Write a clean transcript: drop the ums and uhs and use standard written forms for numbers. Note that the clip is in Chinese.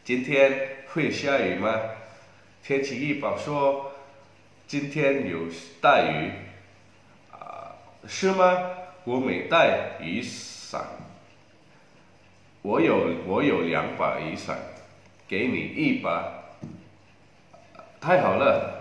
今天会下雨吗？天气预报说今天有大雨，是吗？我没带雨伞，我有2把雨伞，给你1把，太好了。